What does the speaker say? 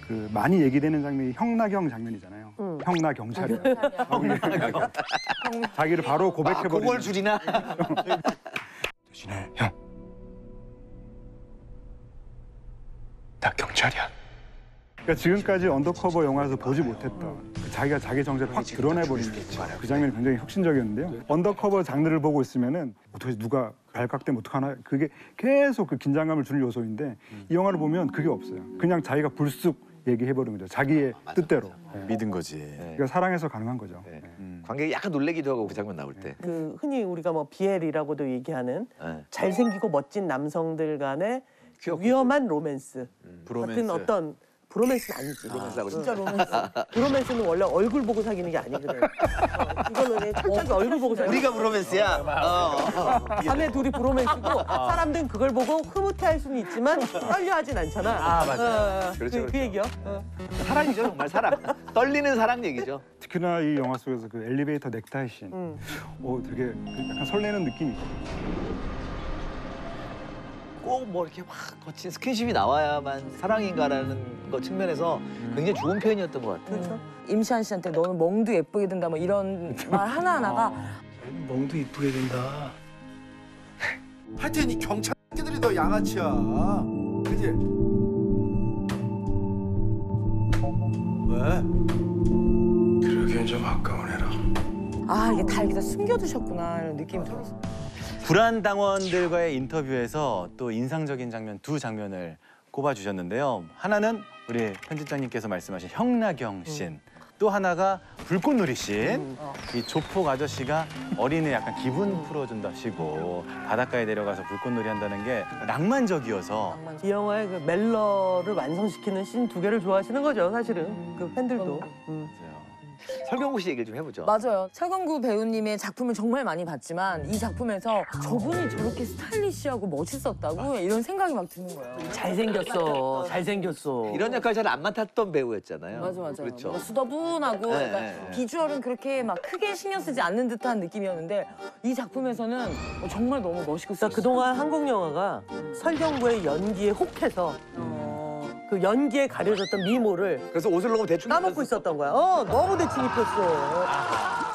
그 많이 얘기되는 장면이 형나경 장면이잖아요. 형나 경찰이야. 자기를 바로 고백해버리는. 그걸 줄이나? 대신에 형, 나 경찰이야. 그러니까 지금까지 언더커버 영화에서 보지 못했던 자기가 자기 정체를 확 드러내버리는 그 장면이 굉장히 혁신적이었는데요. 언더커버 장르를 보고 있으면은 도대체 누가 발각되면 어떡하나, 그게 계속 그 긴장감을 주는 요소인데 이 영화를 보면 그게 없어요. 그냥 자기가 불쑥 얘기해버린 거죠. 자기의 뜻대로. 믿은 거지. 그러니까 사랑해서 가능한 거죠. 관객이 약간 놀래기도 하고 그 장면 나올 때. 그 흔히 우리가 뭐 BL이라고도 얘기하는 네. 잘생기고 멋진 남성들 간의 위험한 로맨스 같은 어떤 브로맨스는 아니지. 브로맨스하고 진짜 로맨스. 브로맨스는 원래 얼굴 보고 사귀는 게 아니거든. 이거는 철저하게 얼굴 보고 사귀는 우리가 브로맨스야. 밤에 둘이 브로맨스고 사람들은 그걸 보고 흐뭇해할 수는 있지만 떨려하진 않잖아. 아, 맞아요. 그렇죠, 그 얘기요. 사랑이죠, 정말 사랑. 떨리는 사랑 얘기죠. 특히나 이 영화 속에서 그 엘리베이터 넥타이 씬, 되게 약간 설레는 느낌이 있거든요. 꼭 뭐 이렇게 막 거친 스킨십이 나와야만 사랑인가라는 거 측면에서 굉장히 좋은 표현이었던 것 같아요. 그렇죠. 임시완 씨한테 너는 멍도 예쁘게 든다 뭐 이런 말 하나하나가 멍도 이쁘게 된다. 하여튼 이 경찰들이 더 양아치야. 그지? 왜? 그러기엔 좀 아까운 애라. 아 이게 다 이렇게 다 숨겨두셨구나 이런 느낌이 들었어. 불안당원들과의 인터뷰에서 또 인상적인 장면 두 장면을 꼽아주셨는데요. 하나는 우리 편집장님께서 말씀하신 형나경 씬, 또 하나가 불꽃놀이 씬. 이 조폭 아저씨가 어린애 약간 기분 풀어준다시고 바닷가에 내려가서 불꽃놀이 한다는 게 낭만적이어서 이 영화의 그 멜러를 완성시키는 씬 두 개를 좋아하시는 거죠, 사실은. 그 팬들도. 설경구 씨 얘기를 좀 해보죠. 맞아요. 설경구 배우님의 작품을 정말 많이 봤지만 이 작품에서 저분이 저렇게 스타일리시하고 멋있었다고 이런 생각이 막 드는 거예요. 잘생겼어, 잘생겼어. 이런 역할 잘 안 맡았던 배우였잖아요. 맞아. 그렇죠. 뭔가 수더분하고 네, 그러니까 네. 비주얼은 그렇게 막 크게 신경 쓰지 않는 듯한 느낌이었는데 이 작품에서는 정말 너무 멋있고 그러니까 그동안 한국 영화가 설경구의 연기에 혹해서 그 연기에 가려졌던 미모를 그래서 옷을 너무 대충 까먹고 있었던 거야. 너무 대충 입혔어.